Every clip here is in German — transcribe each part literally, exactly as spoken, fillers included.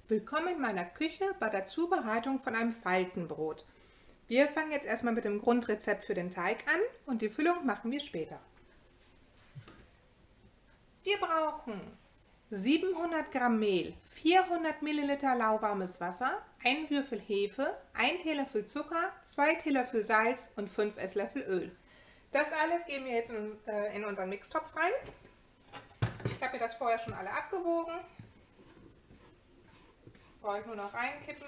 Willkommen in meiner Küche bei der Zubereitung von einem Faltenbrot. Wir fangen jetzt erstmal mit dem Grundrezept für den Teig an und die Füllung machen wir später. Wir brauchen siebenhundert Gramm Mehl, vierhundert Milliliter lauwarmes Wasser, ein Würfel Hefe, ein Teelöffel Zucker, zwei Teelöffel Salz und fünf Esslöffel Öl. Das alles geben wir jetzt in, äh, in unseren Mixtopf rein. Ich habe mir das vorher schon alle abgewogen. Brauche ich nur noch reinkippen.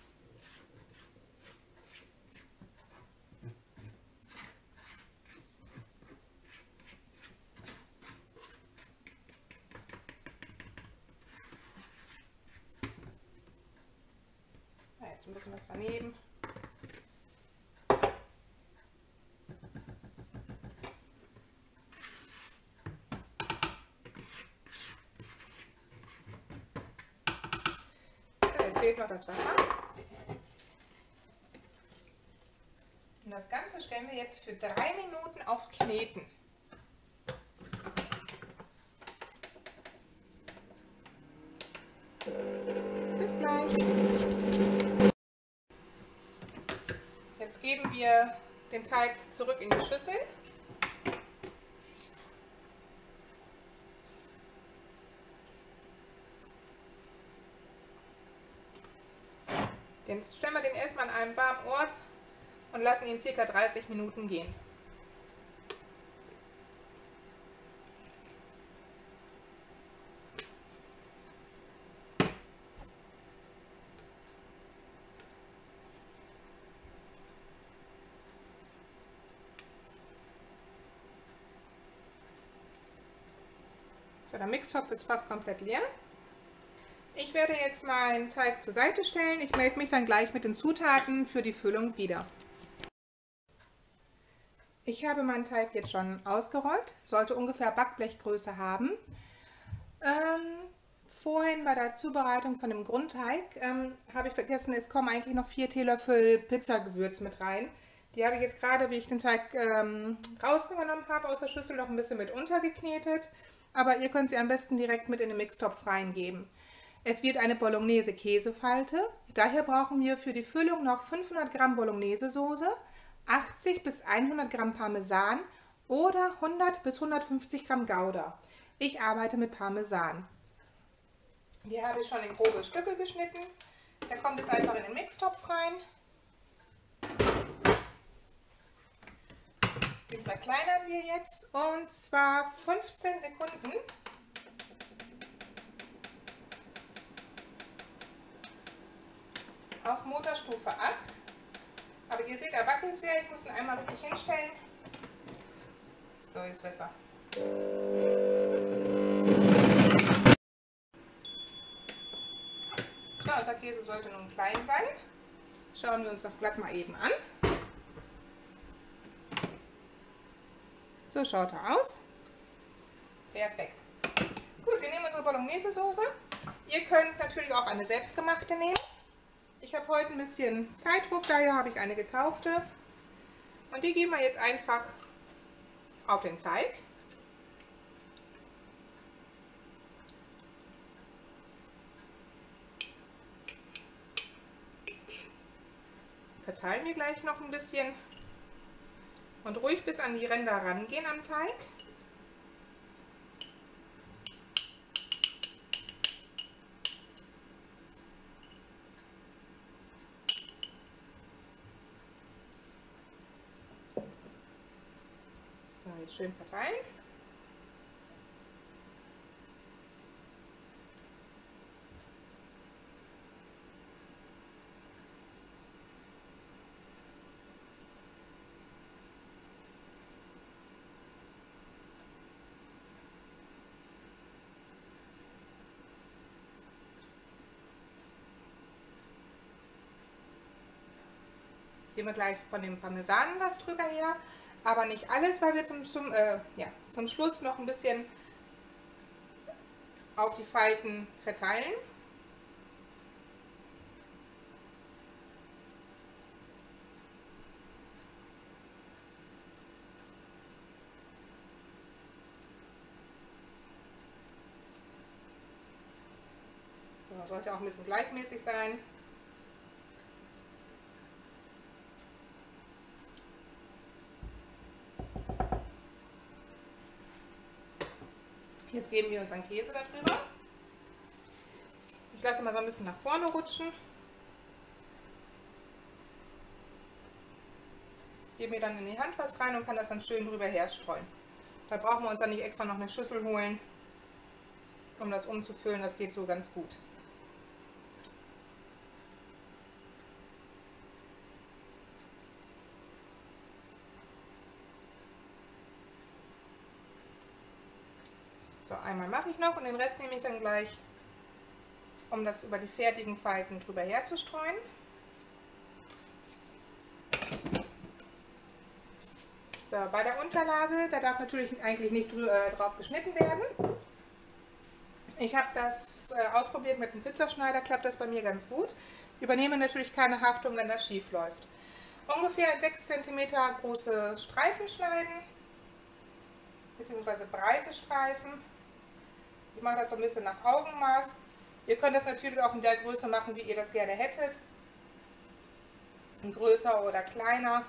Ja, jetzt ein bisschen was daneben. Jetzt fehlt noch das Wasser. Und das Ganze stellen wir jetzt für drei Minuten auf Kneten. Bis gleich. Jetzt geben wir den Teig zurück in die Schüssel. Jetzt stellen wir den erstmal an einem warmen Ort und lassen ihn ca. dreißig Minuten gehen. So, der Mixtopf ist fast komplett leer. Ich werde jetzt meinen Teig zur Seite stellen. Ich melde mich dann gleich mit den Zutaten für die Füllung wieder. Ich habe meinen Teig jetzt schon ausgerollt. Sollte ungefähr Backblechgröße haben. Ähm, vorhin bei der Zubereitung von dem Grundteig ähm, habe ich vergessen, es kommen eigentlich noch vier Teelöffel Pizzagewürz mit rein. Die habe ich jetzt gerade, wie ich den Teig ähm, rausgenommen habe aus der Schüssel, noch ein bisschen mit untergeknetet. Aber ihr könnt sie am besten direkt mit in den Mixtopf reingeben. Es wird eine Bolognese-Käsefalte, daher brauchen wir für die Füllung noch fünfhundert Gramm Bolognese-Soße, achtzig bis hundert Gramm Parmesan oder hundert bis hundertfünfzig Gramm Gouda. Ich arbeite mit Parmesan. Die habe ich schon in grobe Stücke geschnitten. Der kommt jetzt einfach in den Mixtopf rein. Den zerkleinern wir jetzt und zwar fünfzehn Sekunden. Auf Motorstufe acht. Aber ihr seht, er wackelt sehr. Ich muss ihn einmal wirklich hinstellen. So ist besser. So, unser Käse sollte nun klein sein. Schauen wir uns doch glatt mal eben an. So schaut er aus. Perfekt. Gut, wir nehmen unsere Bolognese-Soße. Ihr könnt natürlich auch eine selbstgemachte nehmen. Ich habe heute ein bisschen Zeitdruck, daher habe ich eine gekaufte. Und die geben wir jetzt einfach auf den Teig. Verteilen wir gleich noch ein bisschen. Und ruhig bis an die Ränder rangehen am Teig. So, jetzt schön verteilen. Geben wir gleich von dem Parmesan was drüber her, aber nicht alles, weil wir zum, zum, äh, ja, zum Schluss noch ein bisschen auf die Falten verteilen. So, sollte auch ein bisschen gleichmäßig sein. Jetzt geben wir unseren Käse darüber. Ich lasse mal so ein bisschen nach vorne rutschen. Gebe mir dann in die Hand was rein und kann das dann schön drüber herstreuen. Da brauchen wir uns dann nicht extra noch eine Schüssel holen, um das umzufüllen. Das geht so ganz gut. So, einmal mache ich noch und den Rest nehme ich dann gleich, um das über die fertigen Falten drüber herzustreuen. So, bei der Unterlage, da darf natürlich eigentlich nicht äh, drauf geschnitten werden. Ich habe das äh, ausprobiert mit dem Pizzaschneider, klappt das bei mir ganz gut. Übernehme natürlich keine Haftung, wenn das schief läuft. Ungefähr sechs Zentimeter große Streifen schneiden, beziehungsweise breite Streifen. Ich mache das so ein bisschen nach Augenmaß. Ihr könnt das natürlich auch in der Größe machen, wie ihr das gerne hättet. Größer oder kleiner.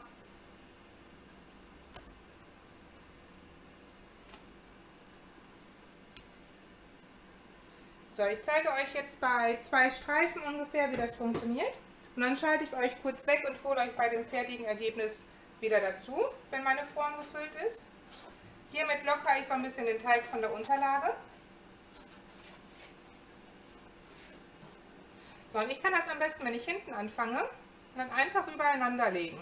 So, ich zeige euch jetzt bei zwei Streifen ungefähr, wie das funktioniert. Und dann schalte ich euch kurz weg und hole euch bei dem fertigen Ergebnis wieder dazu, wenn meine Form gefüllt ist. Hiermit lockere ich so ein bisschen den Teig von der Unterlage. So, und ich kann das am besten, wenn ich hinten anfange, und dann einfach übereinander legen.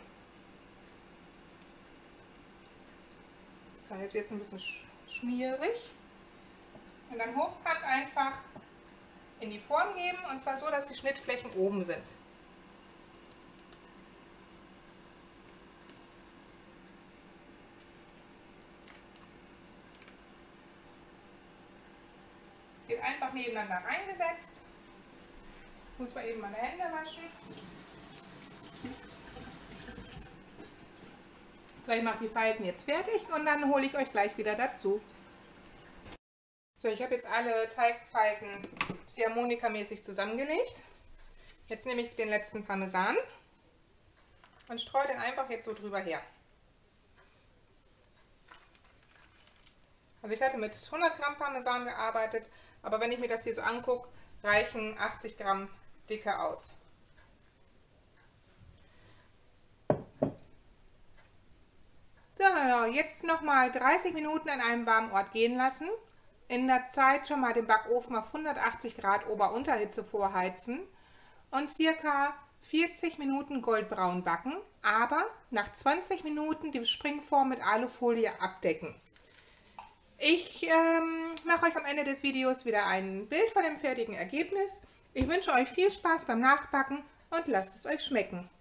So, jetzt wird es ein bisschen schmierig. Und dann hochkant einfach in die Form geben, und zwar so, dass die Schnittflächen oben sind. Es wird einfach nebeneinander reingesetzt. Muss man eben meine Hände waschen. So, ich mache die Falten jetzt fertig und dann hole ich euch gleich wieder dazu. So, ich habe jetzt alle Teigfalten Ziehharmonika-mäßig zusammengelegt. Jetzt nehme ich den letzten Parmesan und streue den einfach jetzt so drüber her. Also ich hatte mit hundert Gramm Parmesan gearbeitet, aber wenn ich mir das hier so angucke, reichen achtzig Gramm Dicke aus. So, jetzt nochmal dreißig Minuten an einem warmen Ort gehen lassen. In der Zeit schon mal den Backofen auf hundertachtzig Grad Ober-Unterhitze vorheizen und circa vierzig Minuten goldbraun backen, aber nach zwanzig Minuten die Springform mit Alufolie abdecken. Ich ähm, mache euch am Ende des Videos wieder ein Bild von dem fertigen Ergebnis. Ich wünsche euch viel Spaß beim Nachbacken und lasst es euch schmecken.